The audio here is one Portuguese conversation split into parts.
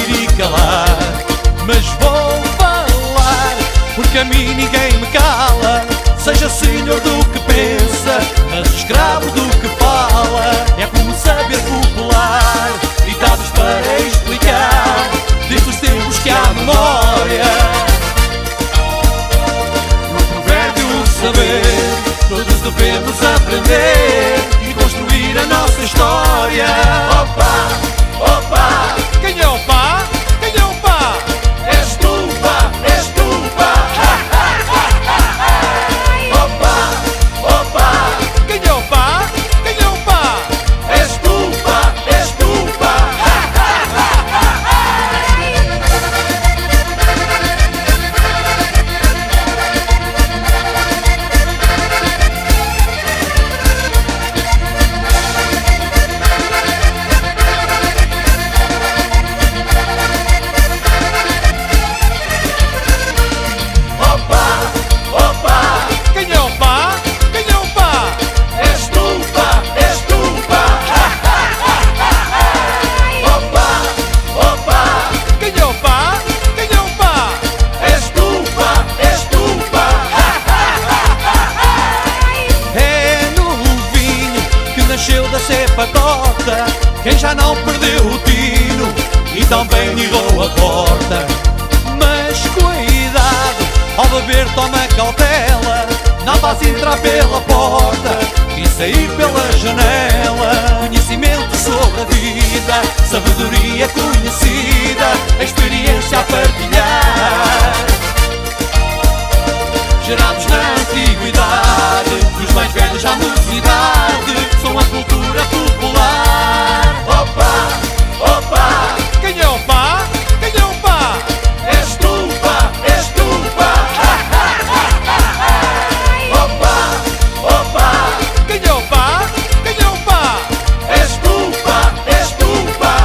ouvir e calar, mas vou falar, porque a mim ninguém me cala. Seja senhor do que pensa, mas escravo do que fala. É como saber popular, ditados para explicar, desde os tempos que há memória. No provérbio saber, todos devemos aprender e construir a nossa história. Opa, opa, quem é o pá? Quem é o pá? És tu, pá, és tu, pá. Opa, opa, quem é o pá? Quem é o pá? És tu, pá, és tu, pá. Quem já não perdeu o tino e também ligou a porta. Mas cuidado, ao beber toma cautela, não vais entrar pela porta e sair pela janela. Conhecimento sobre a vida, sabedoria conhecida, experiência a partilhar, gerados na antiguidade, dos mais velhos à mocidade, são a cultura popular. Opa, opa, quem é o pá? Quem é o pá? És tu, pá, és tu, pá. Opa, opa, quem é o pá? Quem é o pá? És tu, pá, és tu, pá.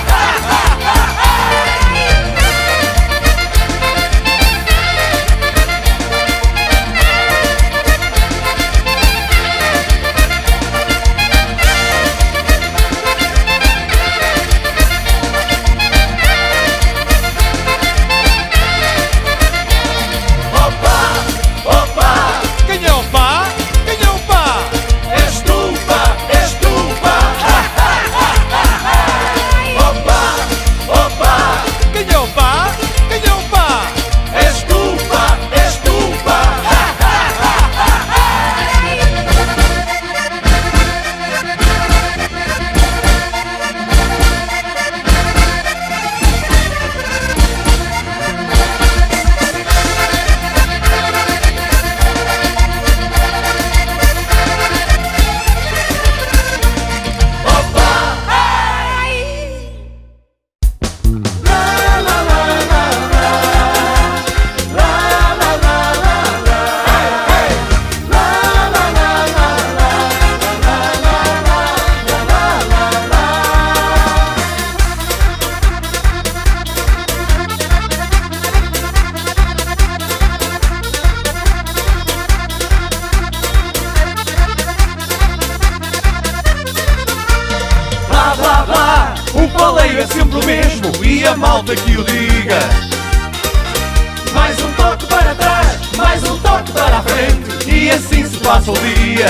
É sempre o mesmo e a malta que o diga. Mais um toque para trás, mais um toque para a frente, e assim se passa o dia.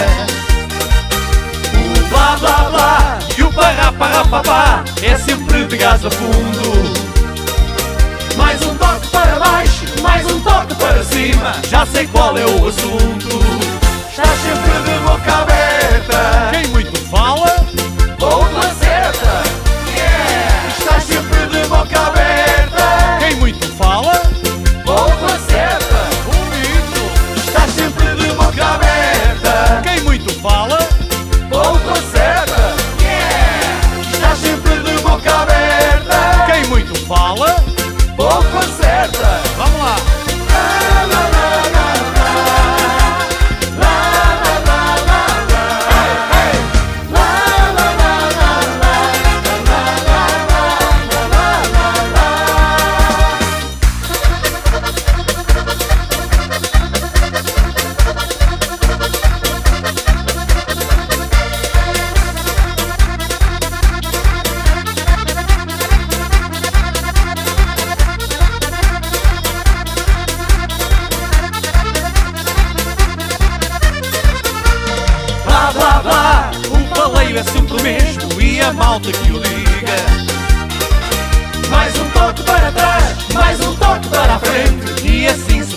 O blá blá blá e o pará pará papá é sempre de gás a fundo. Mais um toque para baixo, mais um toque para cima, já sei qual é o assunto. Estás sempre de boca aberta, quem muito fala, pouco acerta. Estás sempre de boca aberta, quem muito fala, pouco acerta. Bonito. Estás sempre de boca aberta, quem muito fala, pouco acerta. Estás sempre de boca aberta, quem muito fala, pouco acerta. Vamos lá.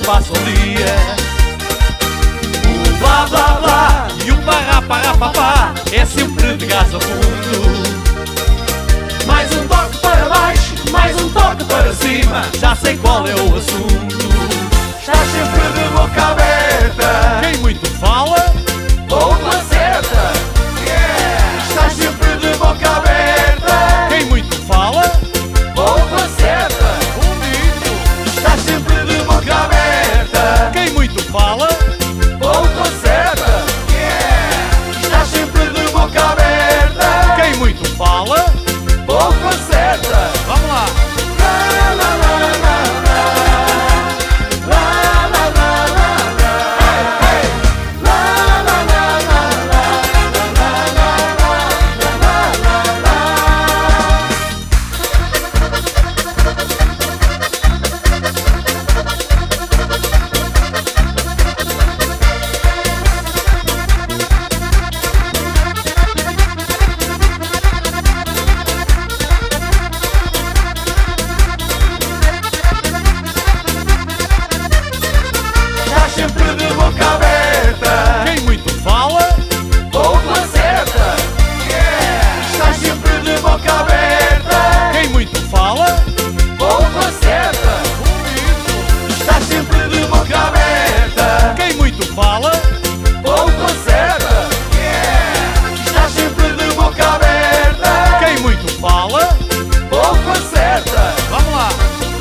passa o dia. O blá blá blá e o pará pará papá é sempre de gás a fundo. Mais um toque para baixo, mais um toque para cima, já sei qual é o assunto. Estás sempre de boca aberta, quem muito fala, pouco acerta. Estás sempre de boca aberta, quem muito fala, pouco acerta. Bonito. Estás sempre de boca aberta, quem muito fala, pouco acerta. Estás sempre de boca aberta, quem muito fala, pouco acerta. Vamos lá. Sempre de boca aberta, quem muito fala, pouco acerta. Estás sempre de boca aberta, quem muito fala, pouco acerta. Bonito. Estás sempre de boca aberta, quem muito fala, pouco acerta. Estás sempre de boca aberta, quem muito fala, pouco acerta. Vamos lá.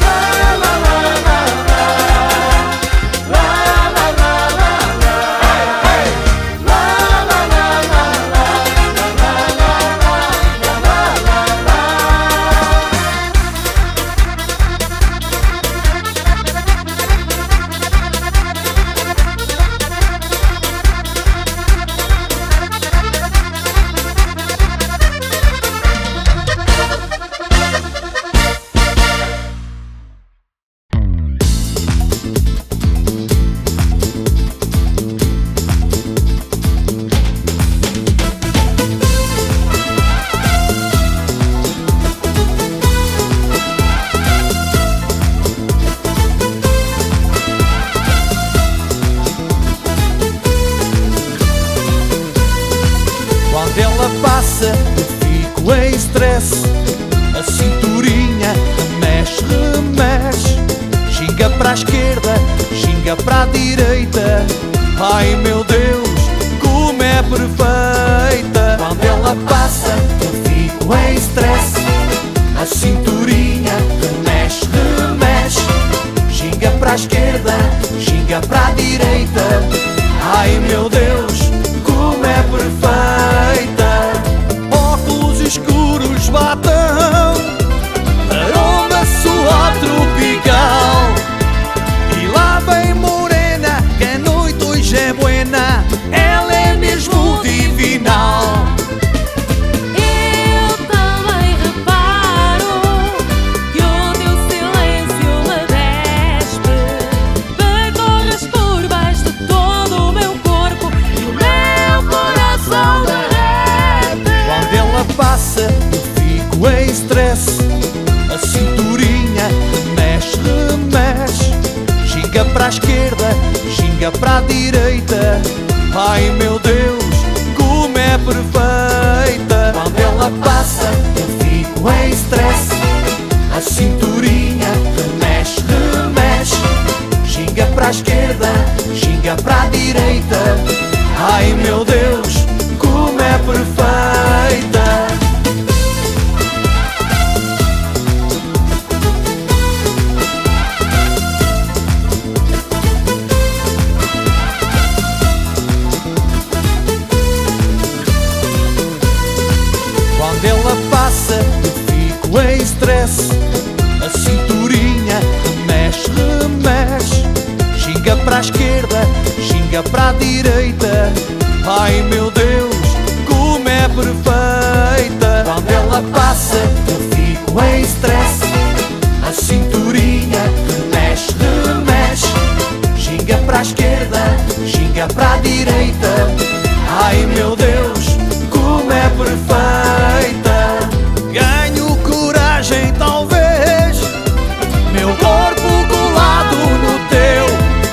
Ela passa, eu fico em stress. A cinturinha remexe, remexe. Xinga para a esquerda, xinga para a direita. Ai meu Deus, como é perfeita. Quando ela passa, eu fico em stress. A cinturinha remexe, remexe. Xinga para a esquerda, xinga para a direita. Ai meu Deus, como é perfeita. Óculos escuros, batam, aroma suave tropical. E lá vem morena, que a noite hoje é buena. Ela é mesmo divinal. Eu também reparo que o teu silêncio me despe. Percorres por baixo de todo o meu corpo e o meu coração derrete. Quando ela passa, eu fico em stress. A cinturinha remexe, remexe. Xinga para a esquerda, xinga para a direita. Ai meu Deus, como é perfeita. Quando ela passa, eu fico em stress. A cinturinha remexe, remexe. Xinga para a esquerda, xinga para a direita. Ai meu Deus, como é perfeita. Quando ela passa, eu fico em stress. A cinturinha remexe, remexe. Xinga para a esquerda, xinga para a direita. Ai meu Deus, como é perfeita. Quando ela passa, eu fico em stress. A cinturinha remexe, remexe. Xinga para a esquerda, xinga para a direita. Ai meu Deus, como é perfeita. Ganho coragem talvez, meu corpo colado no teu.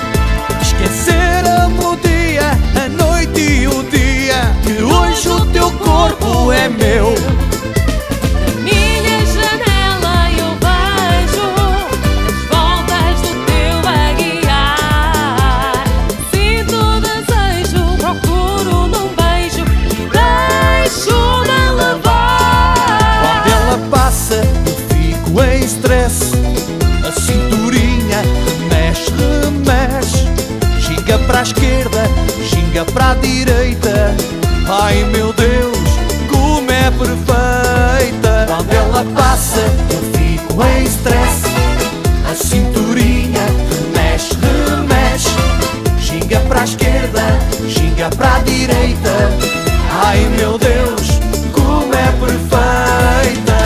stress. A cinturinha remexe, remexe. Ginga para a esquerda, ginga para a direita. Ai meu Deus, como é perfeita. Quando ela passa eu fico em stress. A cinturinha remexe, remexe. Ginga para a esquerda, ginga para a direita. Ai meu Deus, como é perfeita.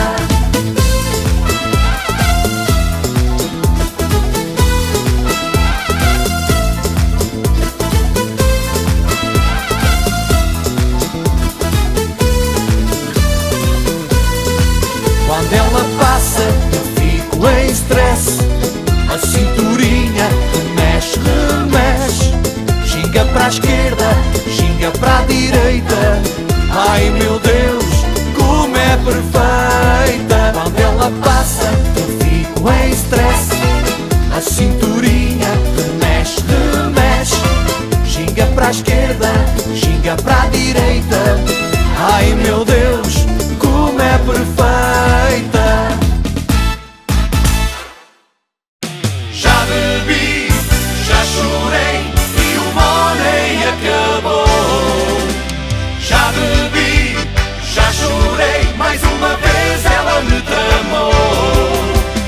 Quando ela passa eu fico em stress. A cinturinha remexe, remexe. Ginga para a esquerda, ginga para a direita. Ai meu Deus, como é perfeita. Quando ela passa eu fico em stress. A cinturinha remexe, remexe. Ginga para a esquerda, ginga para a direita. Ai meu Deus, como é perfeita. Já bebi, já chorei e o money acabou. Já bebi, já chorei, mais uma vez ela me tramou.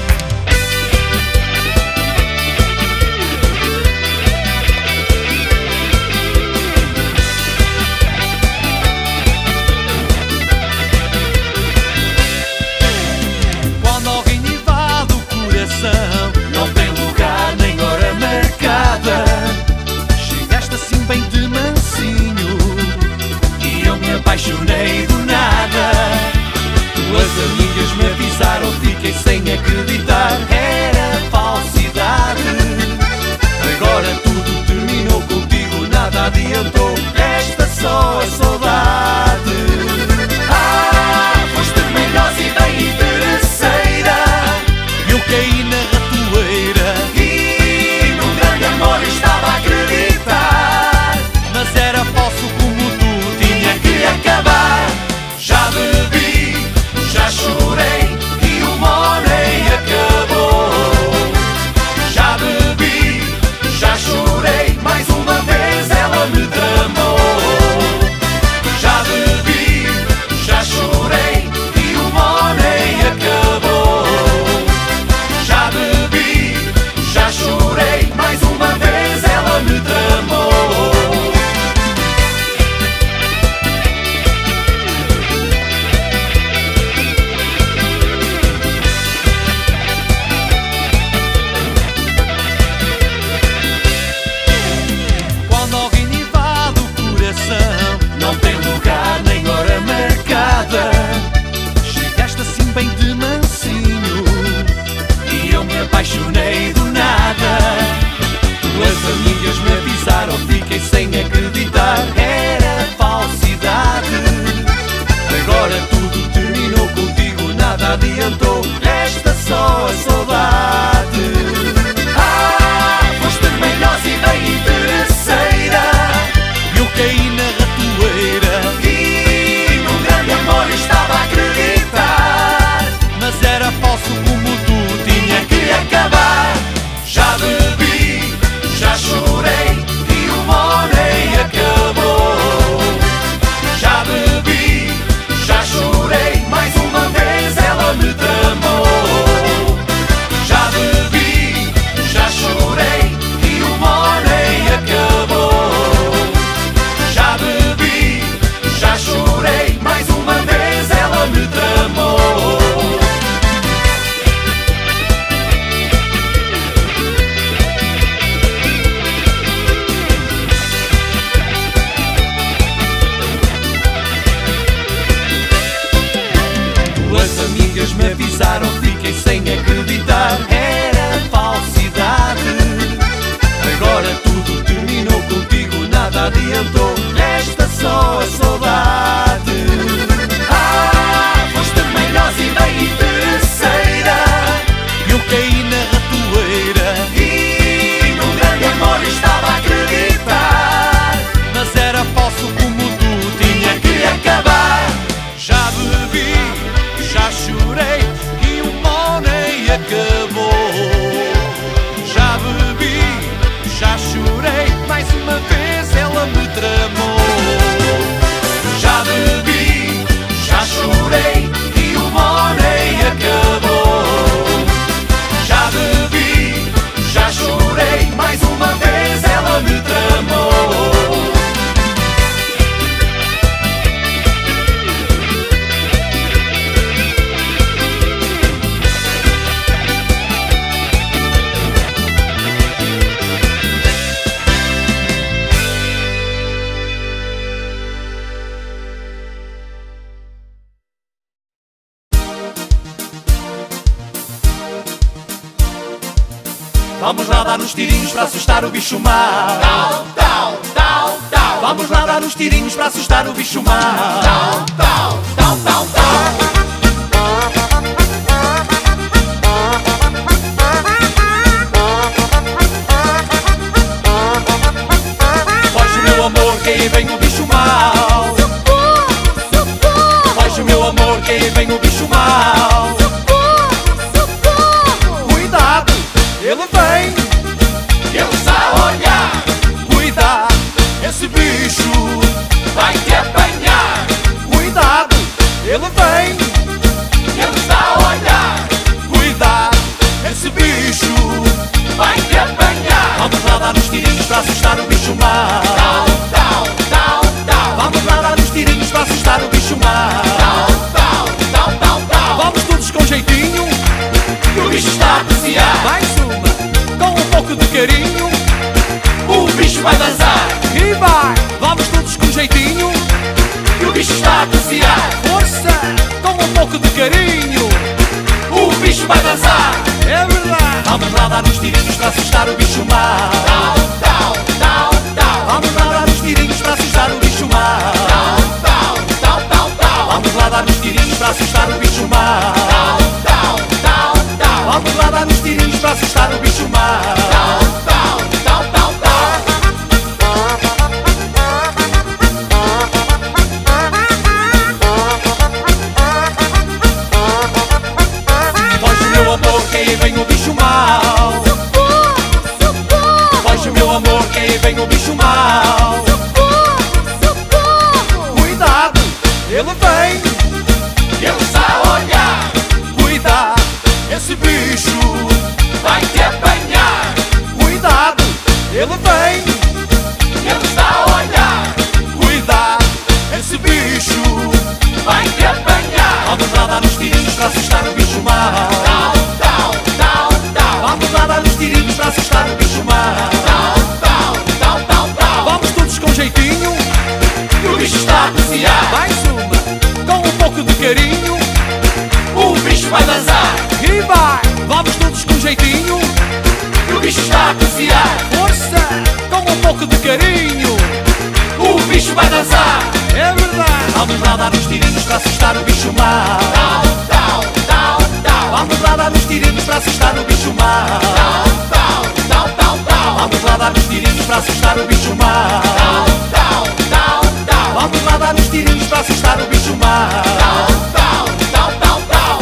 Quando alguém invade o coração, Não tem lugar nem hora marcada. chegaste assim bem de mansinho E eu me apaixonei do nada. Duas amigas me avisaram, fiquei sem acreditar. Era falsidade. Agora tudo terminou contigo, nada adiantou. Resta só a saudade. Ah, foste melhor e bem interesseira. Eu caí na ratoeira, E num grande amor estava a acreditar. mas era falso como tu, tinha Que acabar. Já bebi, já chorei e o money acabou. Já bebi, já chorei, mais uma vez ela me tramou. Já bebi, já chorei e o money acabou. Já bebi, já chorei, mais uma vez ela me tramou. Quando alguém invade o coração, Não tem lugar nem hora marcada. chegaste assim bem de mansinho E eu me apaixonei do nada. Duas amigas me avisaram, fiquei sem acreditar. Era falsidade. Agora tudo terminou contigo, nada adiantou. Resta só a saudade. Ah, foste melhor e bem interesseira. Eu caí na ratoeira, E num grande amor estava a acreditar. mas era falso como tu, tinha Que acabar. Já bebi, já chorei e o money acabou. Já bebi, já chorei, mais uma vez ela me tramou. Já bebi, já chorei e o money acabou. Já bebi, já chorei, mais uma vez ela me tramou. Duas amigas me avisaram, fiquei sem acreditar. Era falsidade. Agora tudo terminou contigo, nada adiantou. Resta só a saudade. Ah, foste melhor e bem interesseira. Eu caí na ratoeira, E num grande amor estava a acreditar. mas era falso como tu, tinha Que acabar. Já bebi, já chorei e o money acabou. Vamos lá dar uns tirinhos para assustar o bicho mau. Tau, tau, tau, tau. Vamos lá dar uns tirinhos para assustar o bicho mau. Tau, tau, tau, tau, tau. Meu amor, que aí vem o bicho mau. Socorro, socorro. Foge, meu amor, que aí vem o bicho mau. Socorro, socorro. Cuidado, ele vem. Ele está a olhar. Cuidado, esse bicho Vai te apanhar. Cuidado, ele vem. Ele está a olhar. Cuidado, esse bicho Vai te apanhar. Vamos lá dar uns tirinhos para assustar o bicho mau. Tau, tau, tau, tau. Vamos lá dar uns tirinhos para assustar o bicho mau. Tau, tau, tau, tau, tau. Vamos todos com jeitinho. Que o bicho está a cozinhar. Mais uma, com um pouco de carinho. O bicho vai dançar. E vai, vamos todos com jeitinho. Que o bicho está a cozinhar. Força, com um pouco de carinho. O bicho vai dançar. É verdade. Vamos lá dar uns tirinhos para assustar o bicho mau. Tau, tau, tau, tau. Vamos lá dar uns tirinhos para assustar o bicho mau. Tau, tau, tau, tau, tau. Vamos lá dar uns tirinhos para assustar o bicho mau. Tau, tau, tau, tau. Vamos lá dar uns tirinhos para assustar o bicho mau. Tau, tau, tau, tau, tau. Foge, meu amor, que aí vem o bicho mau. Socorro, socorro. Foge, meu amor, que aí vem o bicho mau. Socorro, socorro. Cuidado, ele vem. Ele está a olhar. Cuidado, esse bicho Vai te apanhar. Cuidado, ele vem. Ele está a olhar. Cuidado, esse bicho Vai te apanhar. Vamos lá dar uns tirinhos para assustar o bicho mau. Tau, tau, tau, tau. Vamos lá dar uns tirinhos para assustar o bicho mau. Tau, tau, tau, tau, tau. Vamos todos com jeitinho. Que o bicho está a cozinhar. Mais uma, com um pouco de carinho. O bicho vai dançar. E vai, vamos todos com jeitinho. Que o bicho está a cozinhar. Força, com um pouco de carinho. O bicho vai dançar. É verdade. Vamos lá dar uns tirinhos para assustar o bicho mau. Tau, tau, tau, tau. Vamos lá dar uns tirinhos para assustar o bicho mau. Tau, tau, tau, tau, tau. Vamos lá dar uns tirinhos para assustar o bicho mau. Tau, tau, tau, tau. Vamos lá dar uns tirinhos para assustar o bicho mau. Tau, tau, tau, tau, tau.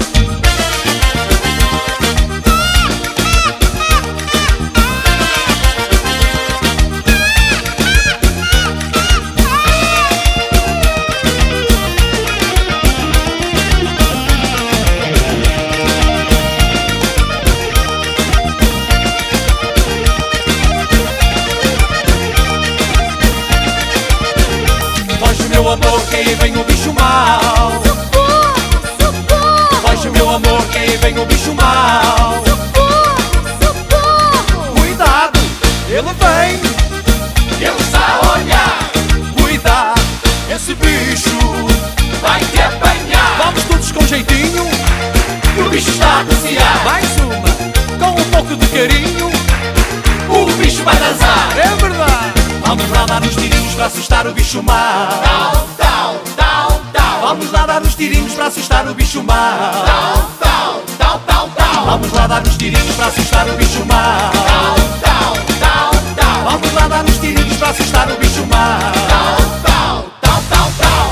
Foge, meu amor, que aí vem o bicho mau. Socorro, socorro. Foge, meu amor, que aí vem o bicho mau. Socorro, socorro. Cuidado, ele vem. Ele está a olhar. Cuidado, esse bicho Vai te apanhar. Vamos todos com jeitinho. Que o bicho está a cozinhar. Mais uma, com um pouco de carinho. O bicho vai dançar. É verdade. Vamos lá dar uns tirinhos para assustar o bicho mau. Tau, tau, tau, tau. Vamos lá dar uns tirinhos para assustar o bicho mau. Tau, tau, tau, tau, tau. Vamos lá dar uns tirinhos para assustar o bicho mau. Tau, tau, tau, tau. Vamos lá dar uns tirinhos para assustar o bicho mau. Tau, tau, tau, tau, tau.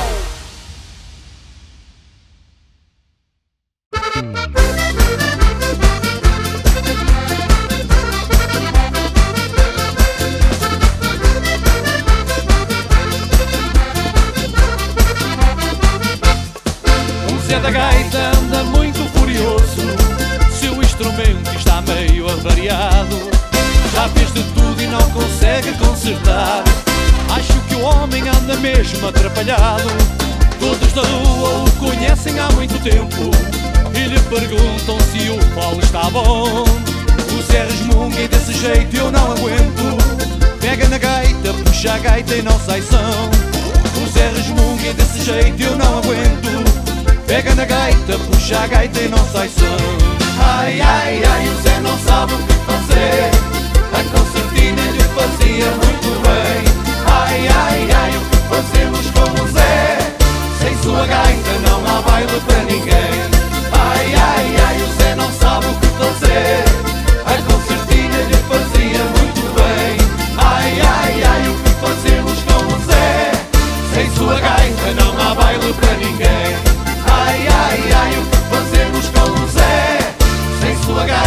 O Zé da Gaita anda muito furioso. Seu instrumento está meio avariado. Já fez de tudo e não consegue consertar. Acho que o homem anda mesmo atrapalhado. Todos da rua o conhecem há muito tempo e lhe perguntam se o fole está bom. O Zé resmunga e desse jeito eu não aguento. Pega na gaita, puxa a gaita e não sai som. O Zé resmunga e desse jeito eu não aguento. Pega na gaita, puxa a gaita e não sai som. Ai, ai, ai, o Zé não sabe o que fazer.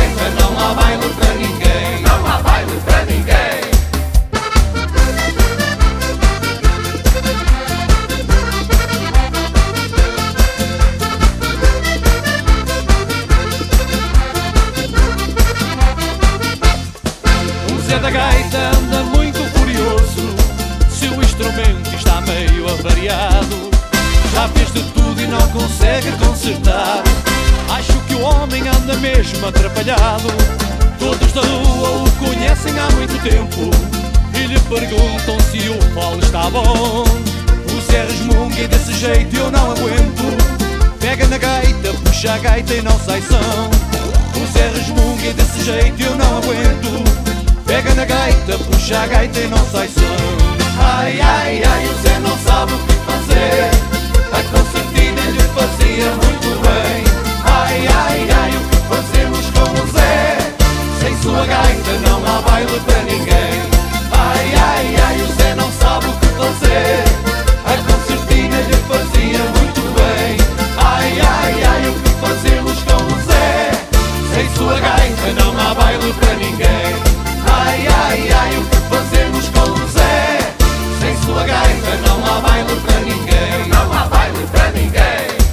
gaita não há baile para ninguém. Não há baile para ninguém. O Zé da gaita anda muito furioso, seu instrumento está meio avariado. Já fez de tudo e não consegue consertar. Acho que o homem anda mesmo atrapalhado. Todos da rua o conhecem há muito tempo e lhe perguntam se o fole está bom. O Zé resmunga e desse jeito eu não aguento. Pega na gaita, puxa a gaita e não sai som. O Zé resmunga e desse jeito eu não aguento. Pega na gaita, puxa a gaita e não sai som. Ai, ai, ai, o Zé não sabe o que fazer. A concertina lhe fazia muito bem. Ai, ai, ai, o que fazemos com o Zé? Sem sua gaita não há baile para ninguém. Ai, ai, ai, o Zé não sabe o que fazer. A concertina lhe fazia muito bem. Ai, ai, ai, o que fazemos com o Zé? Sem sua gaita não há baile para ninguém. Ai, ai, ai, o que fazemos com o Zé? Sem sua gaita não há baile para ninguém. Não há baile para ninguém.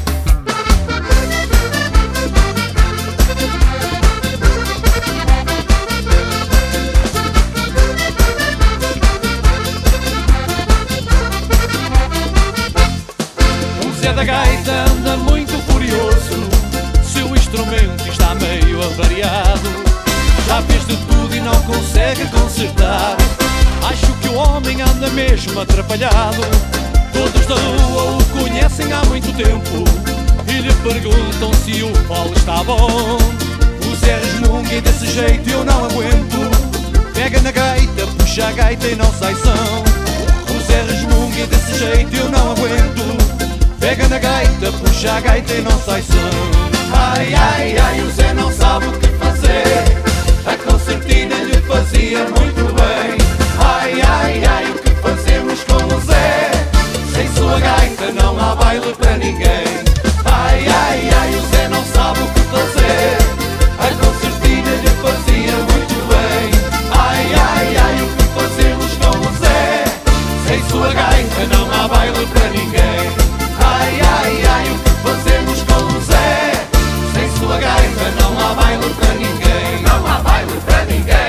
O Zé da gaita anda muito furioso, seu instrumento está meio avariado. Já fez de tudo e não consegue consertar. Acho que o homem anda mesmo atrapalhado. Todos da rua o conhecem há muito tempo e lhe perguntam se o fole está bom. O Zé resmunga e desse jeito eu não aguento. Pega na gaita, puxa a gaita e não sai som. O Zé resmunga e desse jeito eu não aguento. Pega na gaita, puxa a gaita e não sai som. Ai, ai, ai, o Zé não sabe o que fazer. A concertina lhe fazia muito bem. Ai, ai, ai, o que fazemos com o Zé? Sem sua gaita não há baile para ninguém. Ai, ai, ai, o Zé não sabe o que fazer. A concertina lhe fazia muito bem. Ai, ai, ai, o que fazemos com o Zé? Sem sua gaita não há baile para ninguém. Ai, ai, ai, o que fazemos com o Zé? Sem sua gaita não há baile para ninguém. Não há baile para ninguém.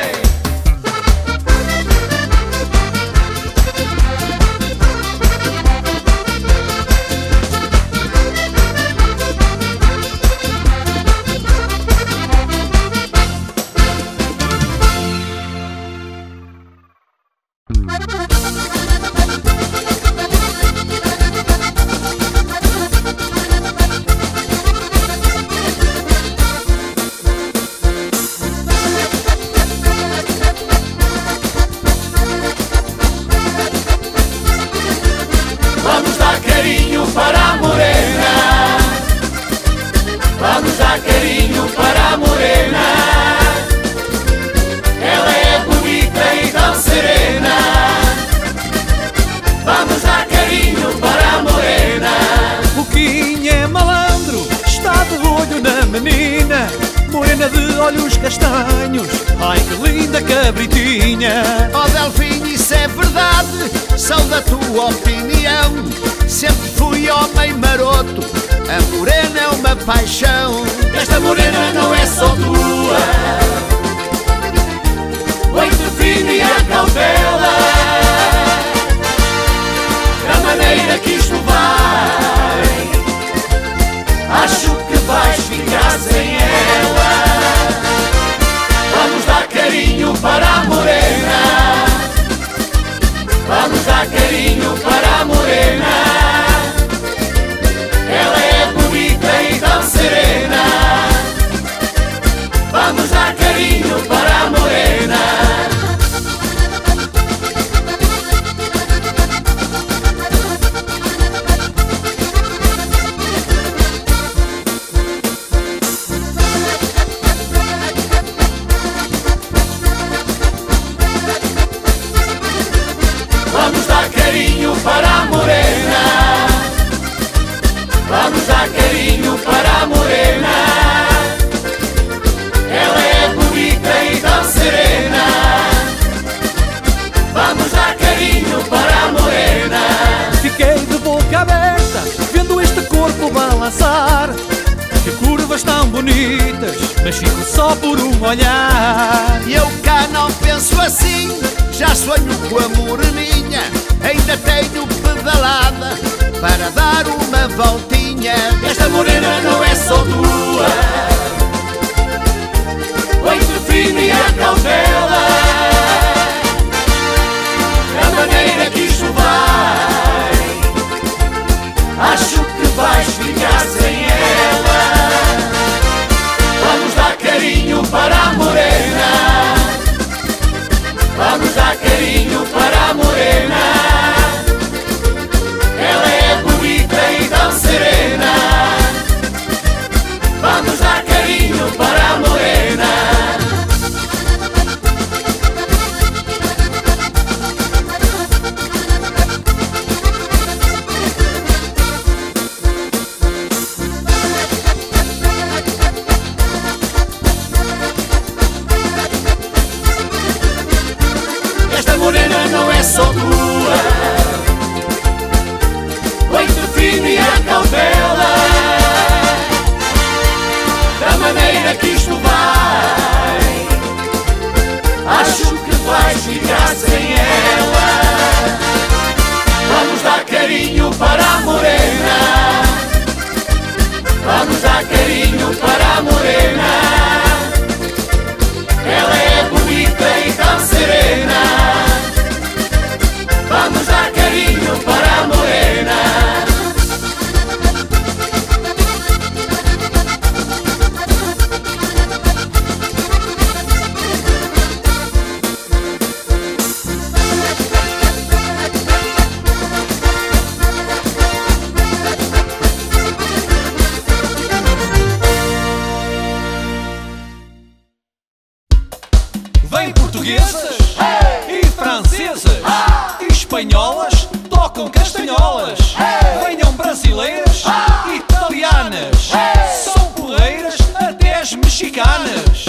Vamos dar carinho para a morena. Vamos dar carinho para a morena. Ela é bonita e tão serena. Vamos dar carinho para a morena. O Quinho é malandro, está de olho na menina. Morena de olhos castanhos, ai que linda cabritinha. Ó Delfim, isso é verdade, sou da tua opinião. Sempre fui homem maroto, a morena é uma paixão. Esta morena não é só tua, bem define a cautela. Da maneira que isto vai, acho que vais ficar sem ela. Vamos dar carinho para a morena. Vamos dar carinho para a morena. Ela é bonita e tão serena. Vamos bonitas, mas fico só por um olhar. E eu cá não penso assim, já sonho com a moreninha. Ainda tenho pedalada para dar uma voltinha. Esta morena não é só tua, leite fino e a cautela, a maneira que isto vai, acho que vais ficar sem ela. Vamos dar carinho para a morena, vamos dar carinho para a morena. Ela é bonita e tão serena, vamos dar carinho para a morena. Esta morena não é só tua, leite fino e a cautela, da maneira que isto vai, acho que vais ficar sem ela. Vamos dar carinho para a morena, vamos dar carinho para a morena. Ela é bonita e tão serena, vamos dar carinho para a morena. Vêm portuguesas e francesas e espanholas, tocam castanholas. Venham brasileiras e italianas, são porreiras até as mexicanas.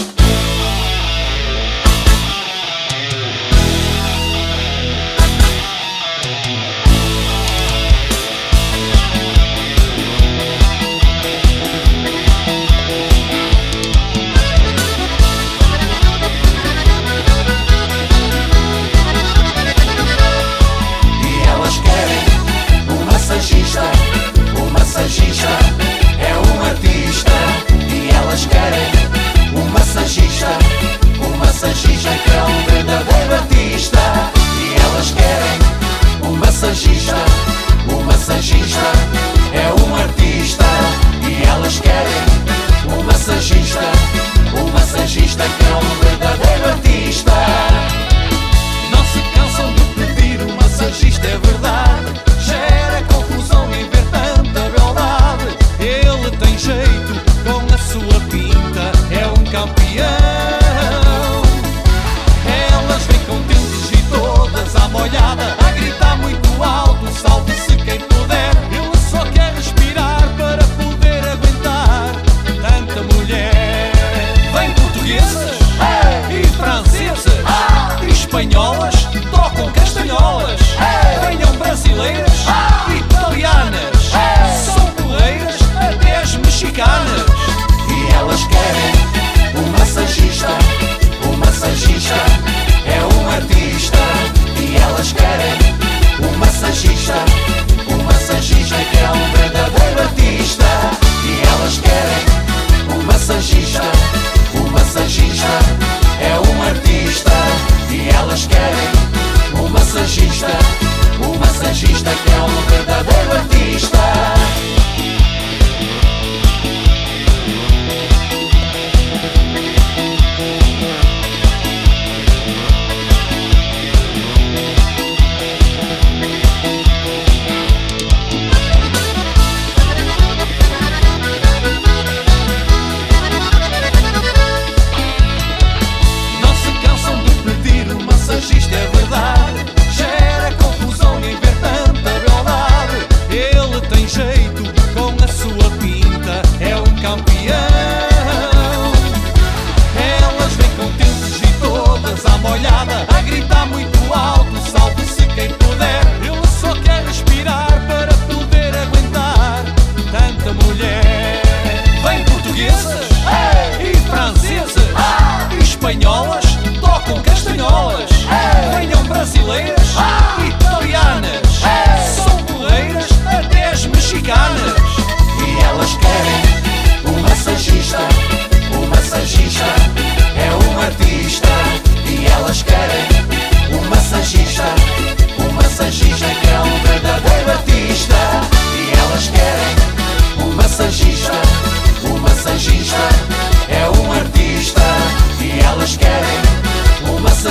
O massagista é um artista e elas querem um massagista que é um verdadeiro artista. E elas querem um massagista é um artista e elas querem um massagista que é um verdadeiro artista. Não se cansam de pedir um massagista, é verdade. Gera confusão em ver tanta beldade. Ele tem jeito com a sua pinta, é um campeão. Elas vêm contentes e todas à molhada, a gritar muito alto, salve-se quem puder. Ele só quer respirar para poder aguentar tanta mulher. Vêm portuguesas e francesas e espanholas, tocam castanholas. Venham brasileiras e italianas, são porreiras até as mexicanas. E elas querem um massagista é um artista. E elas querem um massagista que é um verdadeiro artista. E elas querem um massagista é um artista. E elas querem um massagista que é um verdadeiro artista. Não se cansam de pedir um massagista, é verdade. Gera confusão em ver tanta beldade. Ele tem jeito com a sua pinta, é um campeão. Elas vêm contentes e todas à molhada, a gritar muito alto, salve-se quem puder. Ele só quer respirar para poder aguentar tanta mulher. Vêm portuguesas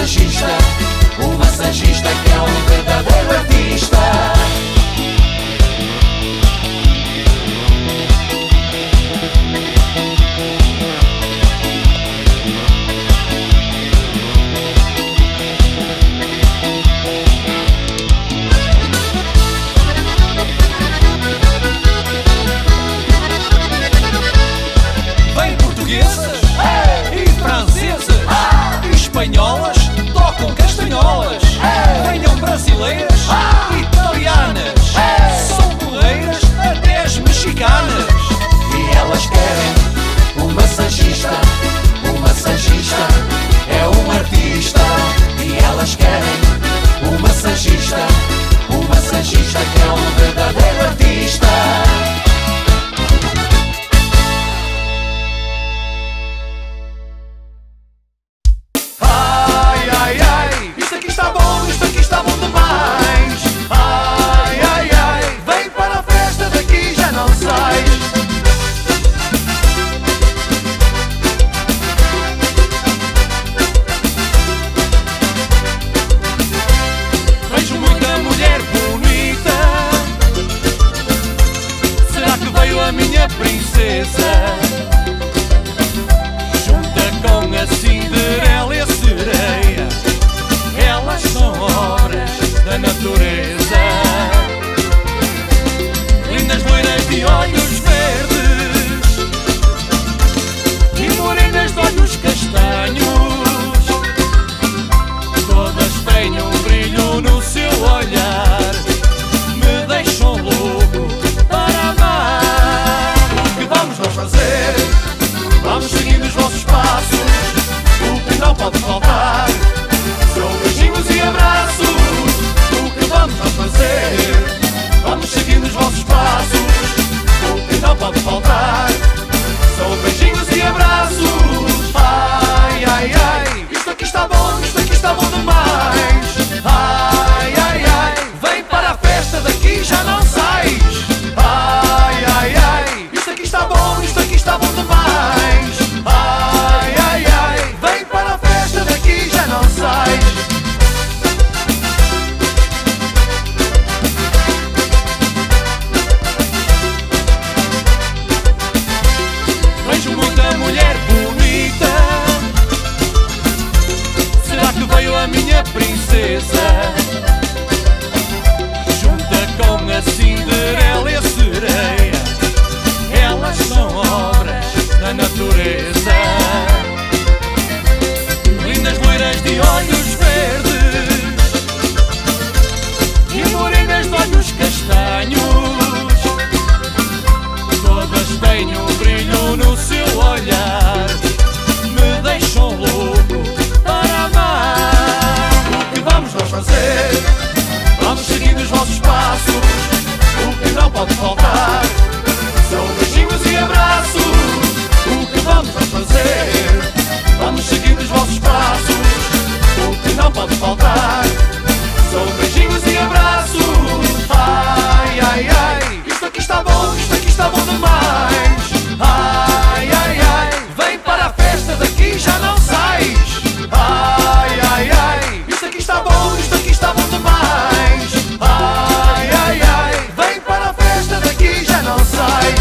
massagista que é um verdadeiro artista. Vem portuguesas e francesas e espanholas, tocam castanholas. Venham brasileiras, italianas, são porreiras até as mexicanas. E elas querem um massagista é um artista. E elas querem um massagista que é um verdadeiro artista. Ai, ai, ai, isto aqui está bom demais. Ai, ai, ai, vem para a festa, daqui já não sais. Vejo muita mulher bonita. Será que veio a minha princesa? Junta com a Cinderela e a sereia, elas são obras da natureza. Lindas loiras de olhos verdes e morenas de olhos castanhos, todas têm um brilho no seu olhar, me deixam louco para amar. O que vamos nós fazer? Vamos seguindo os vossos passos, o que não pode faltar são beijinhos e abraços. O que vamos nós fazer? Vamos seguindo os vossos passos, o que não pode faltar são beijinhos e abraços. Ai, ai, ai, isto aqui está bom demais. Ai, ai, ai, vem para a festa, daqui já não sais. Ai, ai, ai, isto aqui está bom demais. Ai, ai, ai, vem para a festa, daqui já não sais. Vejo muita mulher bonita. Será que veio a minha princesa? Junta com a Cinderela e a sereia, elas são obras da natureza. Lindas loiras de olhos verdes e morenas de olhos castanhos, todas têm um brilho no seu olhar, me deixam louco para amar. O que vamos nós fazer? Vamos seguindo os vossos passos, o que não pode faltar são beijinhos e abraços. O que vamos nós fazer? Vamos seguindo os vossos passos, o que não pode faltar são beijinhos e abraços. Ai, ai, ai, isto aqui está bom demais. Ai, ai, ai, vem para a festa, daqui já não sais. Ai, ai, ai, isto aqui está bom demais. Ai, ai, ai, vem para a festa, daqui já não sais.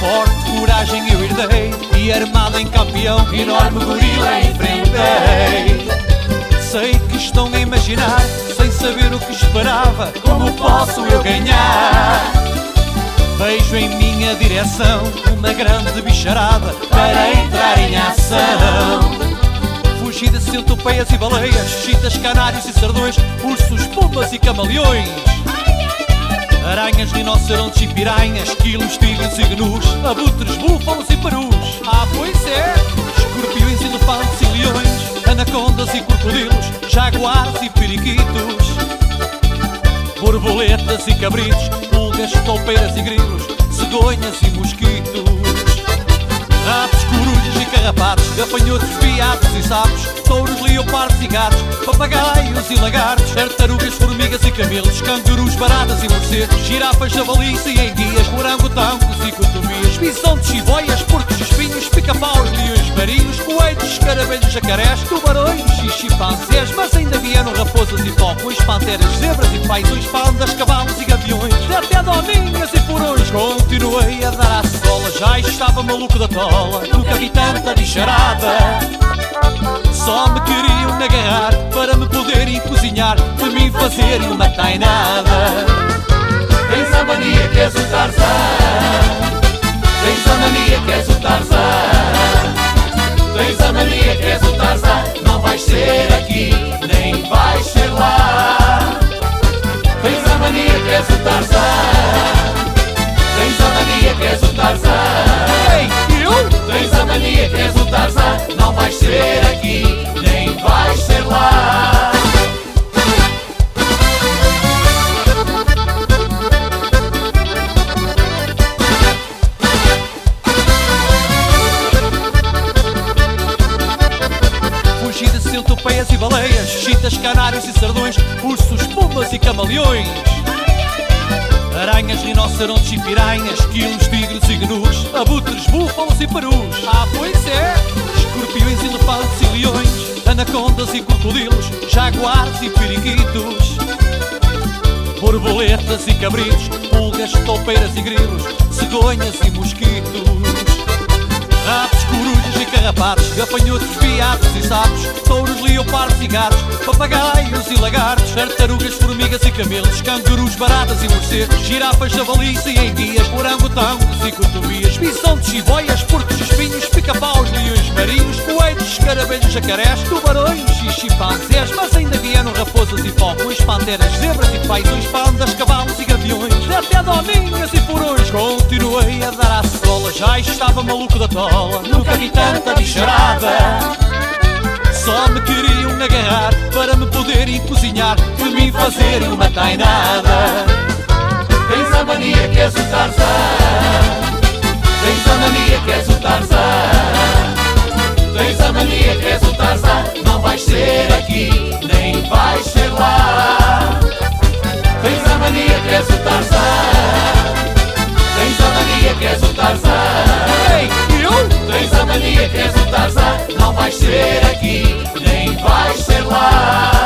Forte coragem eu herdei e armado em campeão, enorme gorila enfrentei. Sei que estão a imaginar, sem saber o que esperava, como posso eu ganhar? Vejo em minha direção uma grande bicharada para entrar em ação. Fugi de centopeias e baleias, chitas, canários e sardões, ursos, pumas e camaleões, aranhas, rinocerontes e piranhas, quilos, tigres e gnus, abutres, búfalos e perus. Ah, pois é! Escorpiões, elefantes e leões, anacondas e crocodilos, jaguares e periquitos, borboletas e cabritos, pulgas, toupeiras e grilos, cegonhas e mosquitos, ratos, corujas e carrapatos, gafanhotos, veados e sapos, touros, leopardos e gatos, papagaios e lagartos, tartarugas, formigas e camelos, cangurus, baratas e morcegos, girafas, javalis e enguias, orangotangos e cotomias, bisontes e boias, porcos, espinhos, pica-paus, leões marinhos, coelhos, escaravelhos, jacarés, tubarões e chimpanzés. Mas ainda vieram raposas e falcões, panteras, zebras e paisões, pandas, cavalos e gaviões, até dominhas e furões. Continuei a dar à sola, já estava maluco da tola, nunca vi tanta bicharada. Só me queriam agarrar para me poderem cozinhar, de mim fazerem uma tainada. Tens a mania que és o Tarzan, tens a mania que és o Tarzan, tens a mania que és o Tarzan. Não vais ser aqui, nem vais ser lá. Tens a mania que és o Tarzan, tens a mania que és o Tarzan. Ei, eu? Tens a mania que és o Tarzan. Não vais ser aqui, nem vais ser lá. Fugi de centopeias e baleias, chitas, canários e sardões, ursos, pumas e camaleões, aranhas, rinocerontes e piranhas, quilos, tigres e gnus, abutres, búfalos e perus. Ah, pois é! Escorpiões, elefantes e leões, anacondas e crocodilos, jaguares e periquitos, borboletas e cabritos, pulgas, toupeiras e grilos, cegonhas e mosquitos, ratos, corujas e carrapatos, gafanhotos, veados e sapos, touros, leopardos e gatos, papagaios e lagartos, tartarugas, formigas e camelos, cangurus, baratas e morcegos, girafas, javalis e enguias, orangotangos e cotomias, bisontes e boias, porcos, espinhos, pica-paus, leões marinhos, coelhos, escaravelhos, jacarés, tubarões e chimpanzés. Mas ainda vieram raposas e falcões, panteras, zebras e paisões, pandas, cavalos e gaviões, até dominhas e furões. Continuei a dar à sola, já estava maluco da tola, nunca vi tanta bicharada. Só me queriam agarrar para me poderem cozinhar, de mim fazerem uma tainada. Tens a mania que és o Tarzan, tens a mania que és o Tarzan, tens a mania que és o Tarzan. Não vais ser aqui, nem vais ser lá. Tens a mania que és o Tarzan, tens a mania que és o Tarzan. Ei, eu? Tens a mania que és o Tarzan. Não vais ser aqui, nem vais ser lá.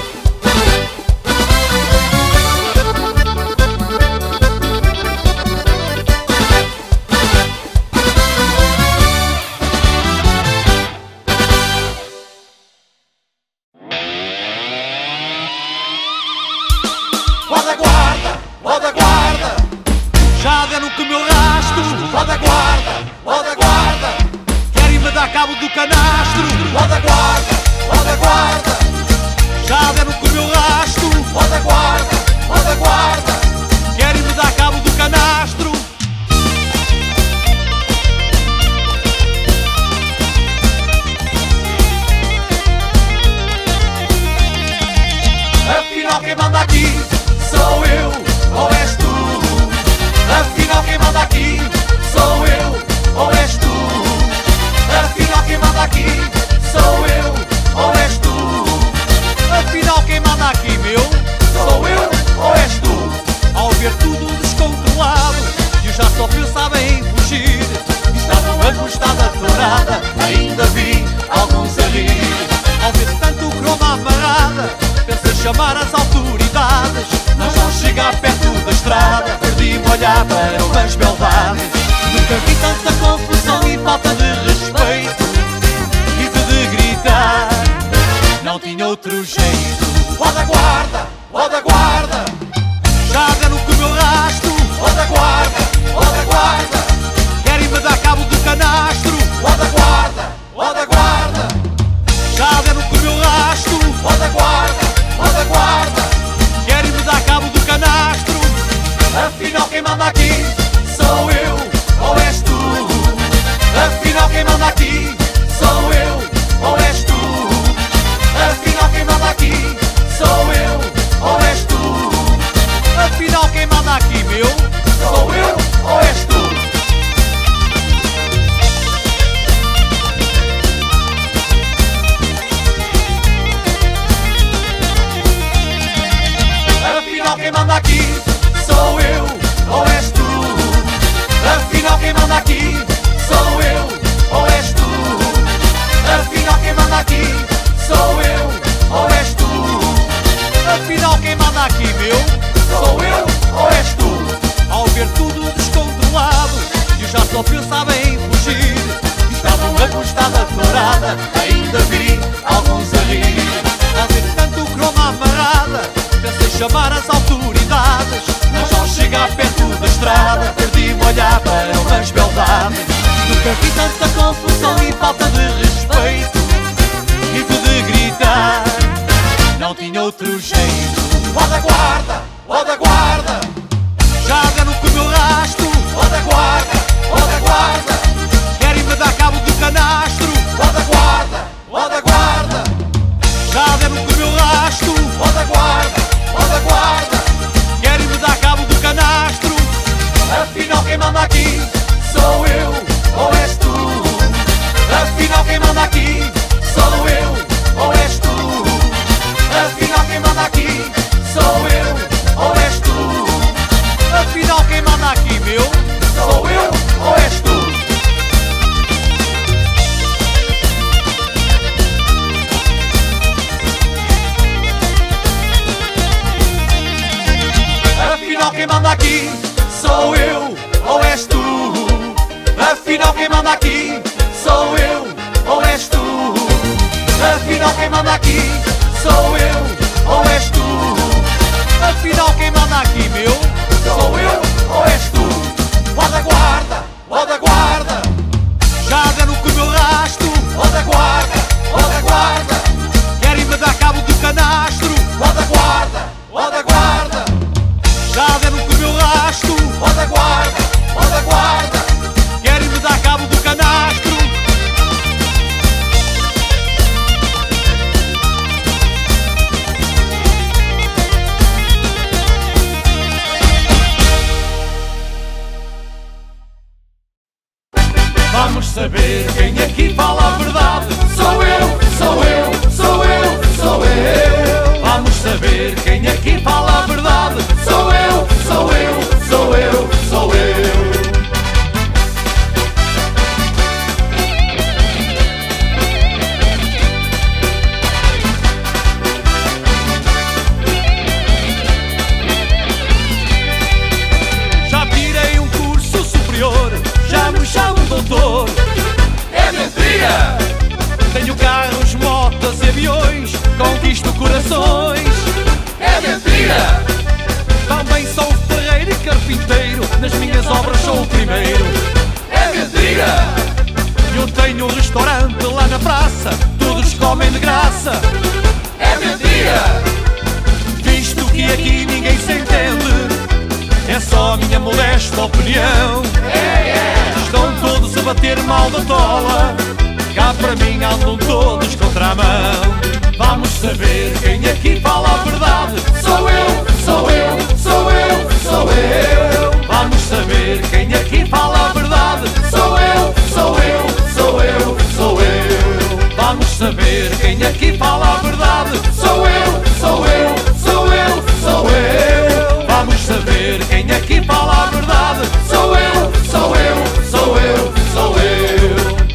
Guarda, guarda, guarda, guarda, já deram com o meu rastro. Guarda, guarda, guarda, guarda, Querem-me dar cabo do canastro. guarda, guarda, guarda, guarda, Já deram com o meu rastro. guarda, guarda, guarda, guarda. Querem-me dar cabo do canastro. Afinal quem manda aqui sou eu ou és tu? Afinal quem manda aqui sou eu ou és tu? Afinal quem manda aqui sou eu ou és tu? Afinal quem manda aqui, meu? Sou eu ou és tu? Ao ver tudo descontrolado, eu já só pensava em fugir. Estavam a gostar da tourada, ainda vi alguns a rir. Ao ver tanto croma amarrada, pensei chamar as autoridades, Mas ao chegar perto da estrada perdi-me a olhar para umas beldades. Nunca que sabem fugir. Estavam a gostar da tourada, ainda vi alguns a rir. A ver tanto croma amarrada, pensei chamar as autoridades, mas ao chegar perto da estrada perdi-me a olhar para umas beldades. Nunca vi tanta confusão e falta de respeito, grito de gritar, não tinha outro jeito. Ó da guarda, ó da guarda, já deram com o meu rastro. Ó da guarda, ó da guarda, querem-me dar cabo do canastro. Ó da guarda, ó da guarda, já deram com o meu rastro. Ó da guarda, ó da guarda, querem-me dar cabo do canastro. Afinal quem manda aqui sou eu ou és tu? Afinal quem manda aqui sou eu ou és tu? Afinal quem manda aqui sou eu ou és tu? Afinal quem manda aqui, meu? Sou eu ou és tu? Afinal quem manda aqui sou eu ou és tu? Afinal quem manda aqui sou eu ou és tu? Afinal quem manda aqui sou eu ou és tu? Afinal quem manda aqui, meu? Sou eu ou és tu? Ó da guarda, ó da guarda, já deram com o meu rastro. Ó da guarda, ó da guarda, querem-me dar cabo do canastro. Ó da guarda, ó da guarda, já deram com o meu rastro. Ó da guarda, ó da guarda, querem-me dar cabo do canastro. Vamos saber quem aqui fala a verdade. Sou eu, sou eu, sou eu, sou eu. Vamos saber quem aqui fala a verdade. Sou eu, sou eu, sou eu, sou eu. Já tirei um curso superior, já me chamam doutor. É mentira! Tenho carros, motas e aviões, conquisto corações. É mentira! Também sou ferreiro e carpinteiro, nas minhas obras sou o primeiro. É mentira! Eu tenho um restaurante lá na praça, todos comem de graça. É mentira! Visto que aqui ninguém se entende, é só a minha modesta opinião. Estão todos a bater mal da tola, cá para mim andam todos contra a mão. Vamos saber quem aqui fala a verdade. Sou eu, sou eu, sou eu, sou eu. Vamos saber quem aqui fala a verdade. Sou eu, sou eu, sou eu, sou eu. Vamos saber quem aqui fala a verdade. Sou eu, sou eu, sou eu, sou eu. Vamos saber quem aqui fala a verdade. Sou eu, sou eu, sou eu, sou eu.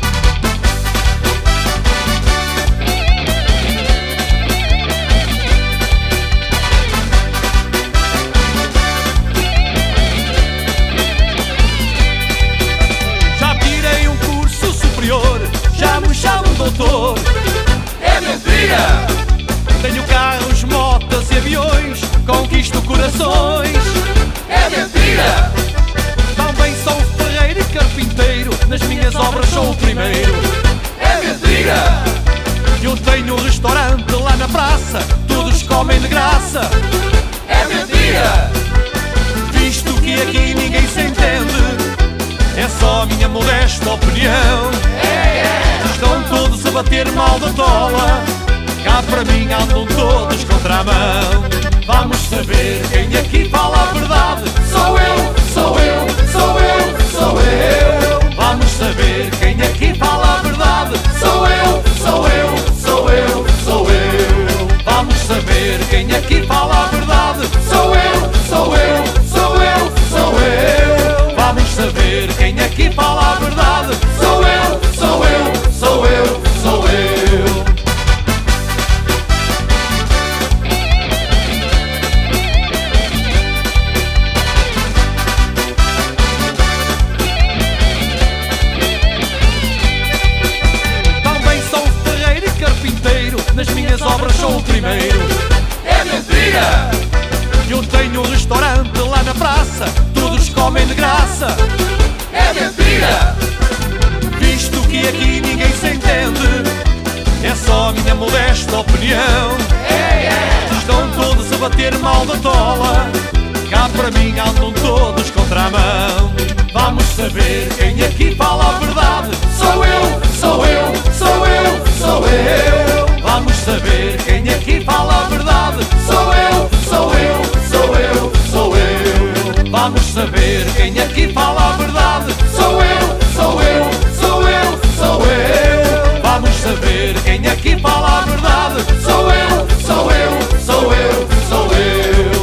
Já tirei um curso superior, já me chamam doutor. É mentira! Tenho carros, motas e aviões, conquisto corações. É mentira! Também sou ferreiro e carpinteiro, nas minhas obras sou o primeiro. É mentira! Eu tenho um restaurante lá na praça, todos comem de graça. É mentira! Visto que aqui ninguém se entende, é só a minha modesta opinião. Estão todos a bater mal da tola, cá para mim andam todos contra a mão. Vamos saber quem aqui fala a verdade. Sou eu, sou eu, sou eu, sou eu. Vamos saber quem aqui fala a verdade. Sou eu, sou eu, sou eu, sou eu. Vamos saber quem aqui fala a verdade. Sou eu, sou eu, sou eu, sou eu. Vamos saber quem aqui fala a verdade. Sou eu, sou eu, sou eu, sou eu. primeiro. É mentira! Eu tenho um restaurante lá na praça, todos comem de graça. É mentira! Visto que aqui ninguém se entende, é só a minha modesta opinião. Estão todos a bater mal da tola, cá para mim andam todos contra a mão. Vamos saber quem aqui fala a verdade. Sou eu, sou eu, sou eu, sou eu. Vamos saber quem aqui fala a verdade. Sou eu, sou eu, sou eu, sou eu. Vamos saber quem aqui fala a verdade. Sou eu, sou eu, sou eu, sou eu. Vamos saber quem aqui fala a verdade. Sou eu, sou eu, sou eu, sou eu.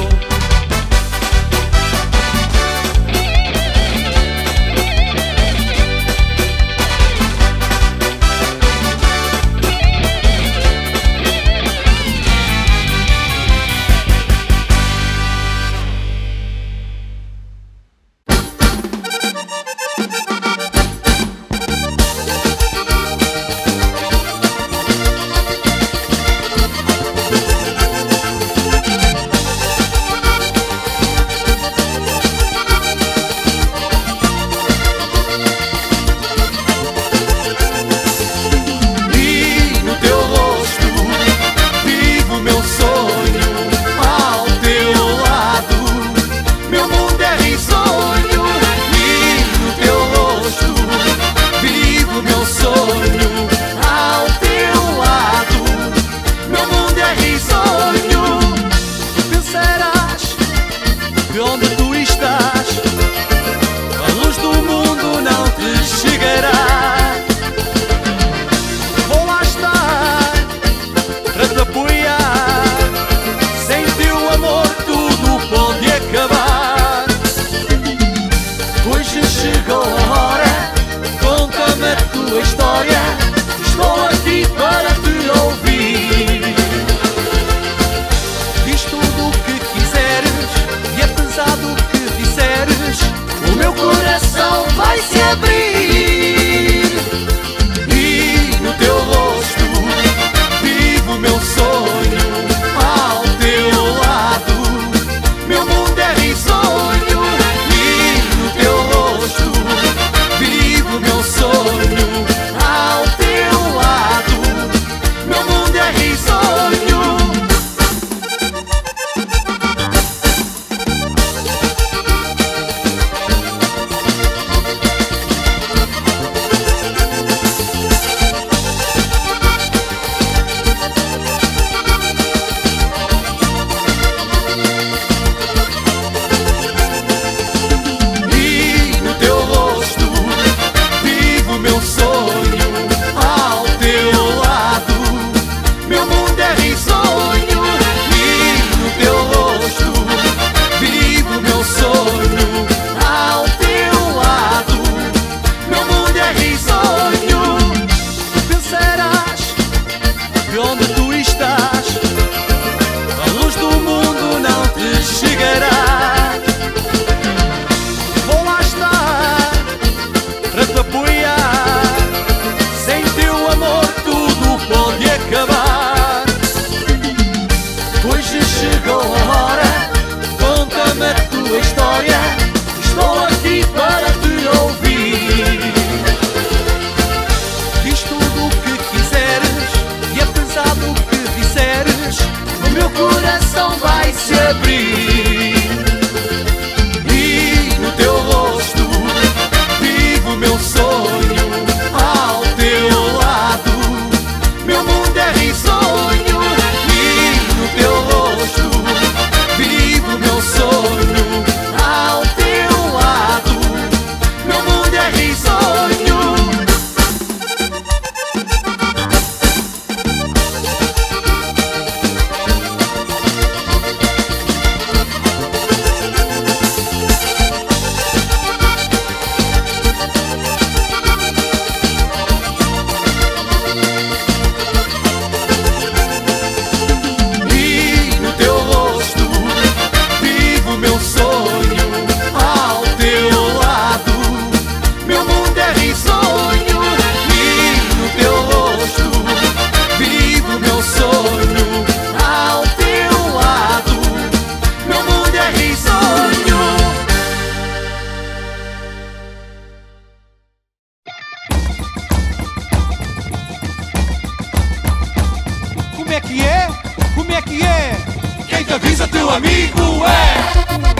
que é? Como é que é? Quem te avisa teu amigo é.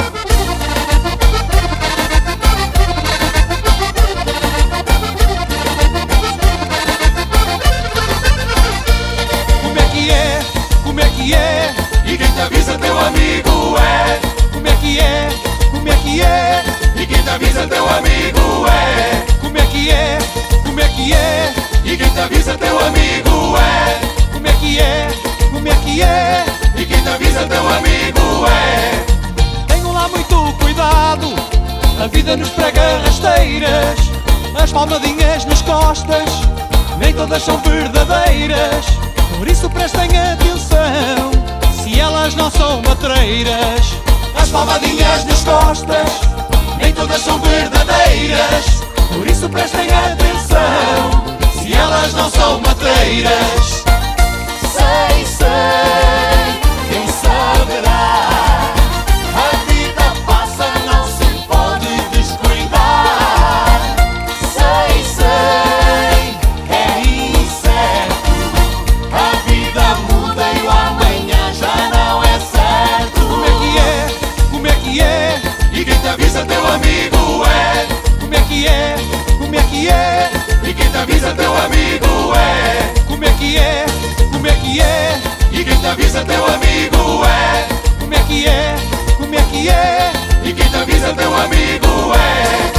Como é que é? Como é que é? E quem te avisa teu amigo é. Como é que é? Como é que é? E quem te avisa teu amigo é. Como é que é? Como é que é? E quem te avisa teu amigo é. Como é que é? Como é que é? E quem te avisa teu amigo é. Tenham lá muito cuidado, a vida nos prega rasteiras, as palmadinhas nas costas, nem todas são verdadeiras. Por isso prestem atenção, se elas não são matreiras. As palmadinhas nas costas, nem todas são verdadeiras. Por isso prestem atenção, se elas não são matreiras. Sei, sei, quem saberá? A vida passa, não se pode descuidar. Sei, sei, é incerto. A vida muda e o amanhã já não é certo. Como é que é? Como é que é? E quem te avisa teu amigo é. Como é que é? Como é que é? E quem te avisa teu amigo é. Como é que é? Como é que é? E quem te avisa teu amigo é. Como é que é? Como é que é? E quem te avisa teu amigo é.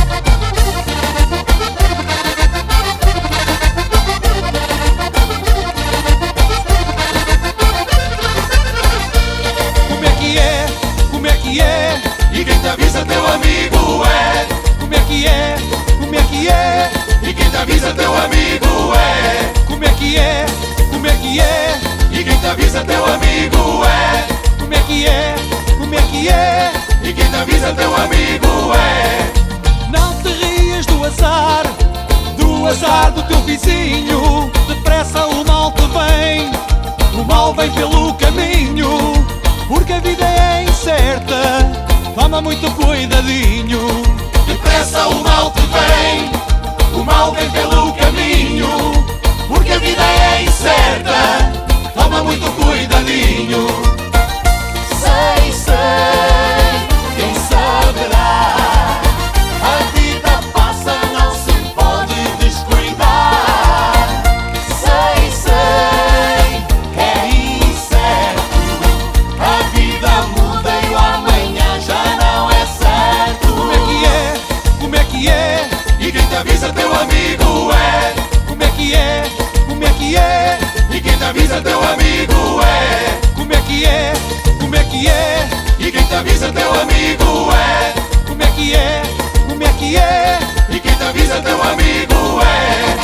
Como é que é? Como é que é? E quem te avisa teu amigo é. Como é que é? Como é que é? E quem te avisa teu amigo é. Como é que é? Como é que é? E quem te avisa teu amigo é. Como é que é? Como é que é? E quem te avisa teu amigo é. Não te rias do azar do teu vizinho. Depressa o mal te vem, o mal vem pelo caminho. Porque a vida é incerta, toma muito cuidadinho. Depressa o mal te vem, o mal vem pelo caminho. Porque a vida é incerta, toma muito cuidadinho. Sei, sei, quem saberá? A vida passa, não se pode descuidar. Sei, sei, é incerto. A vida muda e o amanhã já não é certo. Como é que é? Como é que é? E quem te avisa teu amigo é. Como é que é? Como é que é? E quem te avisa teu amigo é. Como é que é? Como é que é? E quem te avisa teu amigo é. Como é que é? Como é que é? E quem te avisa teu amigo é.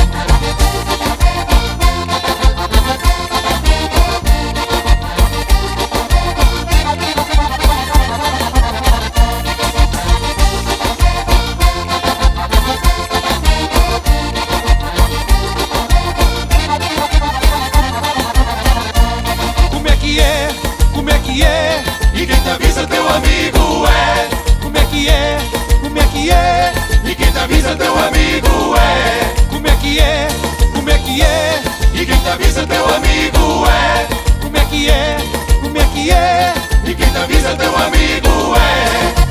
Como é que é? Como é que é? E quem te avisa teu amigo é. Como é que é? Como é que é? E quem te avisa teu amigo é. Como é que é? Como é que é? E quem te avisa teu amigo é. Como é que é? Como é que é? E quem te avisa teu amigo é.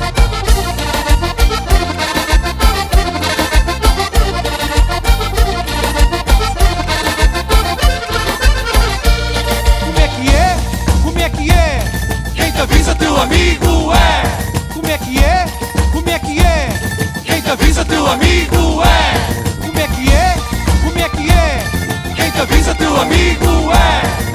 Como é que é? Como é que é? Quem te avisa teu amigo é. Como é que é? Como é que é? Quem te avisa teu amigo é. Como é que é? Como é que é? Quem te avisa teu amigo é.